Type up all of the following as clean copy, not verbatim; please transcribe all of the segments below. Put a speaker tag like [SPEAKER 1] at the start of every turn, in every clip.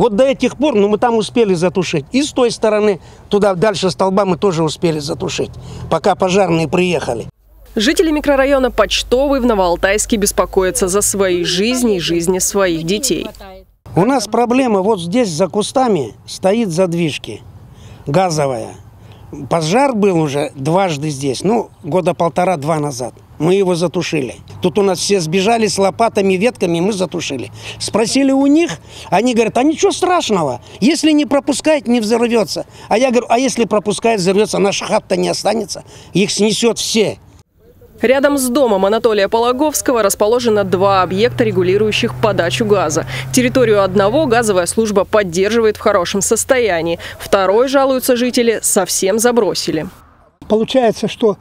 [SPEAKER 1] Вот до этих пор, мы там успели затушить. И с той стороны, туда дальше столба мы тоже успели затушить, пока пожарные приехали.
[SPEAKER 2] Жители микрорайона Почтовый в Новоалтайске беспокоятся за свои жизни и жизни своих детей.
[SPEAKER 1] У нас проблема, вот здесь за кустами стоит задвижки, газовая. Пожар был уже дважды здесь, года 1,5-2 назад. Мы его затушили. Тут у нас все сбежали с лопатами, ветками, мы затушили. Спросили у них, они говорят, а ничего страшного, если не пропускает, не взорвется. А я говорю, а если пропускает, взорвется, наша хата не останется, их снесет все.
[SPEAKER 2] Рядом с домом Анатолия Пологовского расположено 2 объекта, регулирующих подачу газа. Территорию одного газовая служба поддерживает в хорошем состоянии. Второй, жалуются жители, совсем забросили.
[SPEAKER 3] Получается, что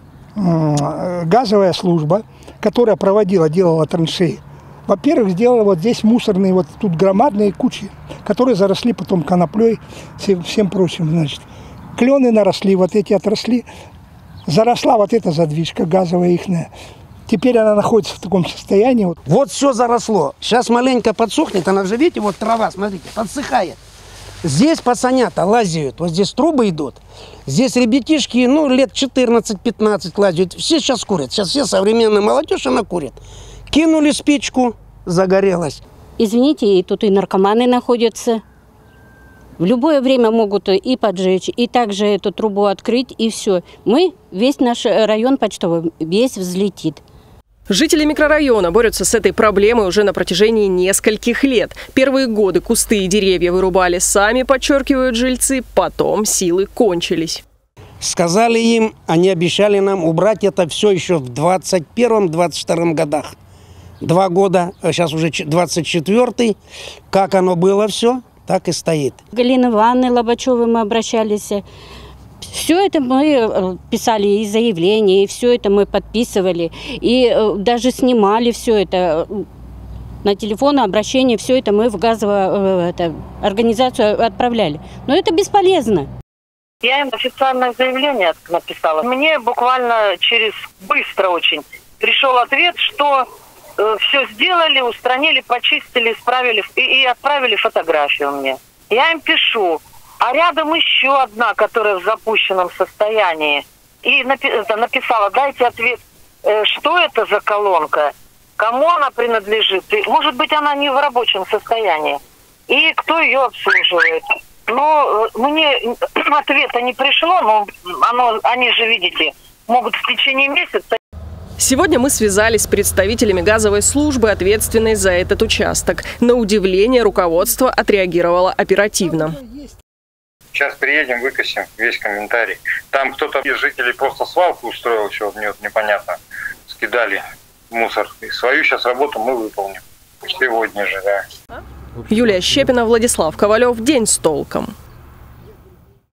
[SPEAKER 3] газовая служба, которая делала траншеи, во-первых, сделала вот здесь мусорные, вот тут громадные кучи, которые заросли потом коноплей, всем прочим, значит. Клены наросли, вот эти отросли. Заросла вот эта задвижка газовая ихняя. Теперь она находится в таком состоянии.
[SPEAKER 1] Вот все заросло. Сейчас маленько подсохнет. Она же, видите, вот трава, смотрите, подсыхает. Здесь пацанята лазят. Вот здесь трубы идут. Здесь ребятишки, лет 14-15 лазят. Все сейчас курят. Сейчас все современная молодежь, она курит. Кинули спичку, загорелась.
[SPEAKER 4] Извините, и тут и наркоманы находятся. В любое время могут и поджечь, и также эту трубу открыть, и все. Весь наш район Почтовый, весь взлетит.
[SPEAKER 2] Жители микрорайона борются с этой проблемой уже на протяжении нескольких лет. Первые годы кусты и деревья вырубали сами, подчеркивают жильцы, потом силы кончились.
[SPEAKER 1] Сказали им, они обещали нам убрать это все еще в 21-22 годах. 2 года, сейчас уже 24-й. Как оно было все? Так и стоит.
[SPEAKER 4] Галины Ивановны Лобачевой мы обращались. Все это мы писали и заявления, и все это мы подписывали. И даже снимали все это на телефон, обращение, все это мы в газовую организацию отправляли. Но это бесполезно.
[SPEAKER 5] Я им официальное заявление написала. Мне буквально быстро очень пришел ответ, что все сделали, устранили, почистили, исправили и отправили фотографию мне. Я им пишу, а рядом еще одна, которая в запущенном состоянии. И написала, дайте ответ, что это за колонка, кому она принадлежит, и, может быть, она не в рабочем состоянии, и кто ее обслуживает. Но мне ответа не пришло, но они же, видите, могут в течение месяца.
[SPEAKER 2] Сегодня мы связались с представителями газовой службы, ответственной за этот участок. На удивление, руководство отреагировало оперативно.
[SPEAKER 6] Сейчас приедем, выкосим весь комментарий. Там кто-то из жителей просто свалку устроил, еще мне непонятно. Скидали мусор. И свою сейчас работу мы выполним. Сегодня же, да.
[SPEAKER 2] Юлия Щепина, Владислав Ковалев. День с толком.